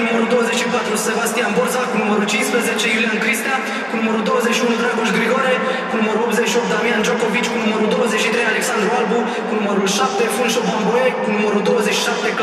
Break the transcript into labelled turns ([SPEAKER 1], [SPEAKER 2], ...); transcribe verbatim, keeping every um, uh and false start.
[SPEAKER 1] numărul douăzeci și patru Sebastian Borza, cu numărul cincisprezece Iulian Cristea, cu numărul douăzeci și unu Dragoș Grigore, cu numărul optzeci și opt Damian Djokovic, cu numărul douăzeci și trei Alexandru Albu, cu numărul șapte Funșo Bamboe, cu numărul douăzeci și șapte